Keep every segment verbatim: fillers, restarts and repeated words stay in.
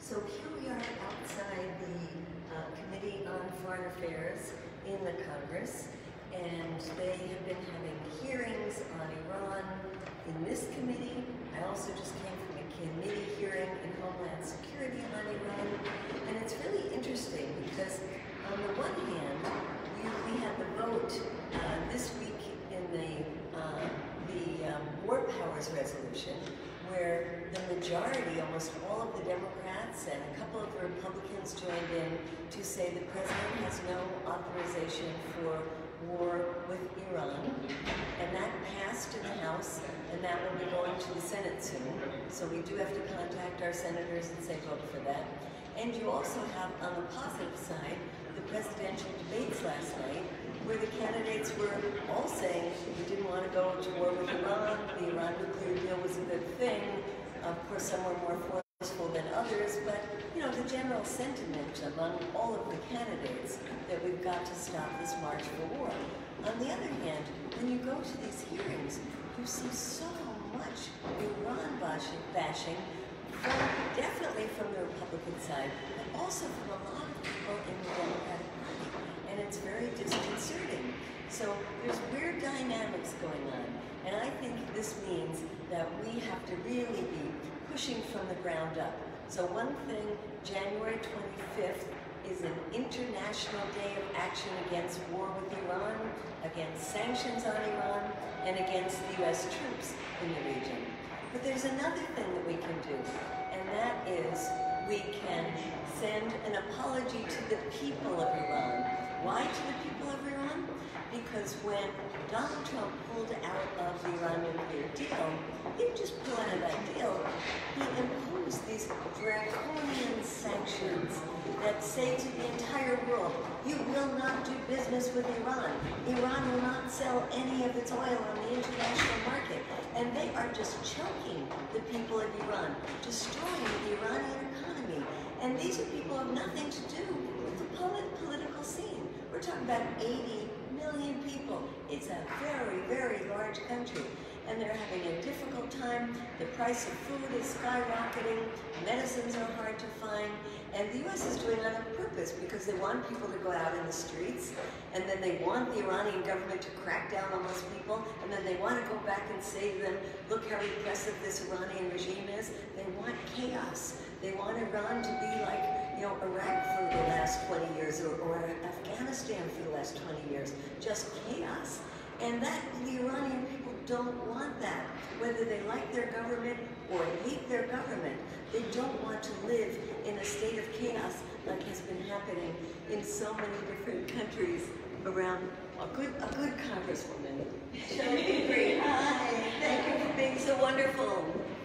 So here we are outside the uh, Committee on Foreign Affairs in the Congress, and they have been having hearings on Iran in this committee. I also just came from a committee hearing in Homeland Security on Iran, and it's really interesting because on the one hand, we, we had the vote uh, this week in the, uh, the um, War Powers Resolution, where the majority, almost all of the Democrats and a couple of the Republicans joined in to say the president has no authorization for war with Iran. And that passed to the House, and that will be going to the Senate soon. So we do have to contact our senators and say vote for that. And you also have, on the positive side, the presidential debates last night, where the candidates were all saying we didn't want to go to war with Iran, the Iran nuclear deal was a good thing. Of course, some were more forceful than others, but you know, the general sentiment among all of the candidates that we've got to stop this march for war. On the other hand, when you go to these hearings, you see so much Iran bashing, from, definitely from the Republican side, but also from a lot of people in the Democratic Party. And it's very disconcerting. So there's weird dynamics going on. And I think this means that we have to really be pushing from the ground up. So one thing, January twenty-fifth is an international day of action against war with Iran, against sanctions on Iran, and against the U S troops in the region. But there's another thing that we can do, and that is we can send an apology to the people of Iran. Why to the people of Iran? Because when Donald Trump pulled out of the Iran nuclear deal, he didn't just pull out of that deal, he imposed these draconian sanctions that say to the entire world, you will not do business with Iran. Iran will not sell any of its oil on the international market. And they are just choking the people of Iran, destroying the Iranian economy. And these are people who have nothing to do with the political scene. We're talking about eighty million people. It's a very, very large country. And they're having a difficult time. The price of food is skyrocketing. Medicines are hard to find. And the U S is doing that on purpose because they want people to go out in the streets, and then they want the Iranian government to crack down on those people, and then they want to go back and say to them, look how repressive this Iranian regime is. They want chaos. They want Iran to be like, you know, Iraq for the last twenty years, or, or Afghanistan for the last twenty years, just chaos. And that, the Iranian people don't want that. Whether they like their government or hate their government, they don't want to live in a state of chaos like has been happening in so many different countries around. A good, a good congresswoman. Shelley Green, hi, thank you for being so wonderful.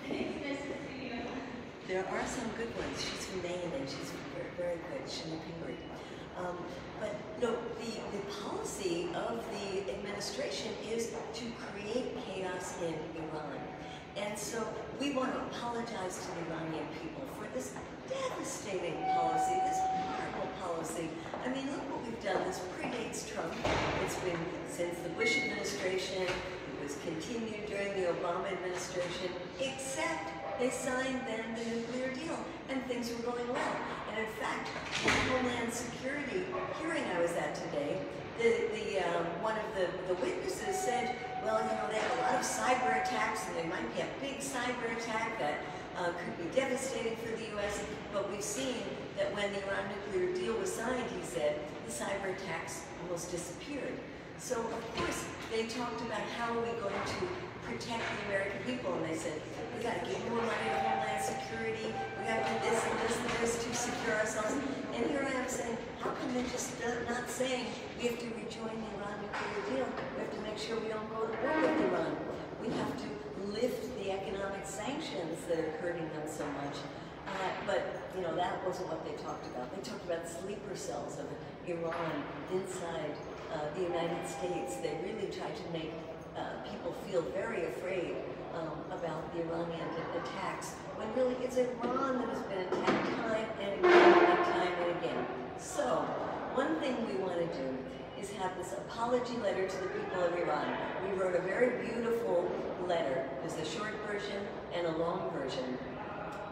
There are some good ones. She's from Maine, and she's very, very good. Shelley Green. Um, but you know, the, the policy of the administration is to create chaos in Iran. And so we want to apologize to the Iranian people for this devastating policy, this horrible policy. I mean, look what we've done. This predates Trump. It's been since the Bush administration. It was continued during the Obama administration, except they signed then the nuclear deal, and things were going well. And in fact, the Homeland Security hearing I was at today, the, the um, one of the, the witnesses said, well, you know, they have a lot of cyber attacks, and there might be a big cyber attack that uh, could be devastating for the U S, but we've seen that when the Iran nuclear deal was signed, he said, the cyber attacks almost disappeared. So, of course, they talked about how are we going to protect the American people, and they said, we got to give more money to Homeland Security, we got to do this and this and this to secure ourselves. And here I am saying, how come they're just not saying we have to rejoin the Iran nuclear deal? We have to make sure we don't go to war with Iran. We have to lift the economic sanctions that are hurting them so much. Uh, but, you know, that wasn't what they talked about. They talked about sleeper cells of Iran inside uh, the United States. They really tried to make uh, people feel very afraid um, about the Iranian attacks, when really it's Iran that has been attacked time and again and time and again. So, one thing we want to do is have this apology letter to the people of Iran. We wrote a very beautiful letter. There's a short version and a long version.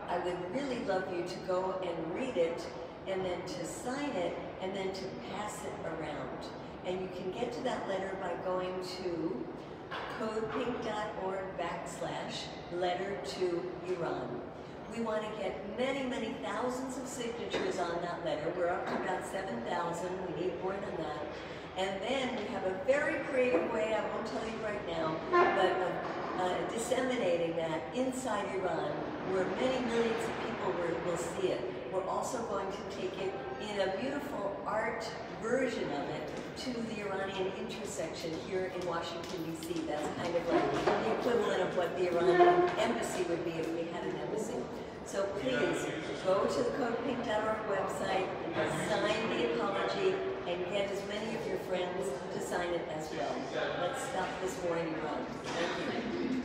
I would really love you to go and read it, and then to sign it, and then to pass it around. And you can get to that letter by going to codepink.org backslash letter to Iran. We want to get many, many thousands of signatures on that letter. We're up to about seven thousand. We need more than that. And then we have a very creative way, I won't tell you right now, but uh, uh, disseminating that inside Iran, where many millions of people will, will see it. We're also going to take it in a beautiful art version of it to the Iranian intersection here in Washington, D C That's kind of like the equivalent of what the Iranian embassy would be if we had an embassy. So please, go to the codepink dot org website, sign the apology, and get as many of your friends to sign it as well. Let's stop this war in Iran. Thank you.